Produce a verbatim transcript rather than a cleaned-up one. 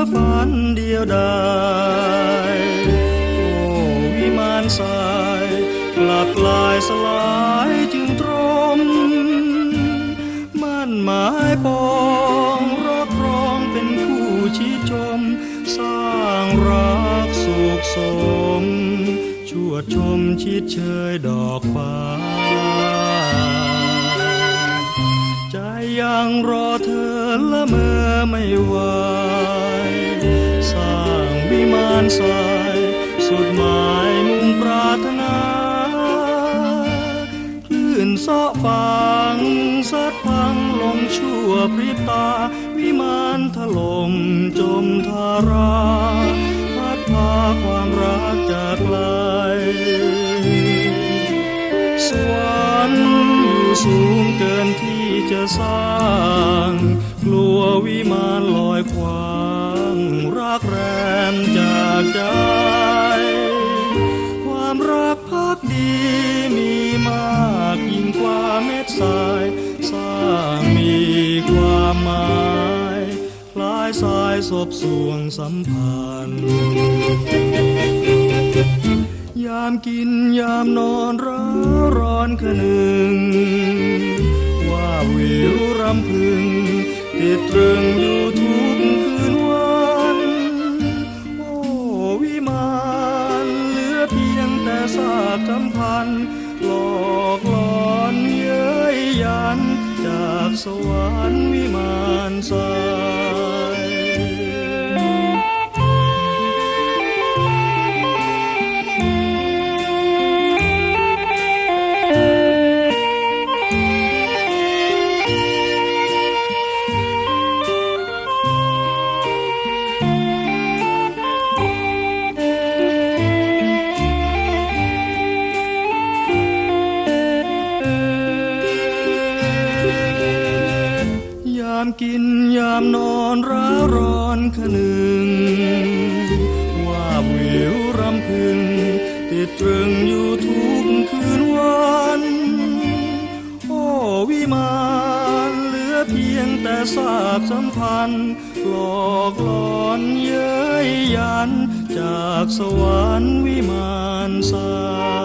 ฝันเดียวดายโอ้วิมานทรายกลับกลายสลายจึงตรมมั่นหมายปองรักครองเป็นคู่ชี้ชมสร้างรักสุขสมชวดชมชิดเชยดอกฟ้าใจยังรอเธอละเมอไม่ไหวสร้างวิมานทรายสุดหมายมุ่งปรารถนาคลื่นเสาะฟังซัดพังลงชั่วพริบตาวิมานถล่มจมทาราพัดพาความรักจากไกลสวรรค์อยู่สูงเกินที่จะสร้างกลัววิมานลอยควางรักแรมจากใจความรักพักดีมีมากยิ่งกว่าเม็ดทรายสร้างมีความหมายคล้ายสายศพสวงสัมพันธ์ยามกินยามนอนร้าวร้อนขนึงว่าวิวรำพึงติดตรึงอยู่ทุกคืนวันโอ้วิมานเหลือเพียงแต่ซากสัมพันธ์หลอกหลอนเย้ยยันจากสวรรค์วิมานทรายยามกินยามนอนร้าวร้อนขนึงว่าวิวรำพึงติดตรึงอยู่ทุกคืนวันโอ้วิมานเหลือเพียงแต่ซากสัมพันธ์หลอกหลอนเย้ยยันจากสวรรค์วิมานทราย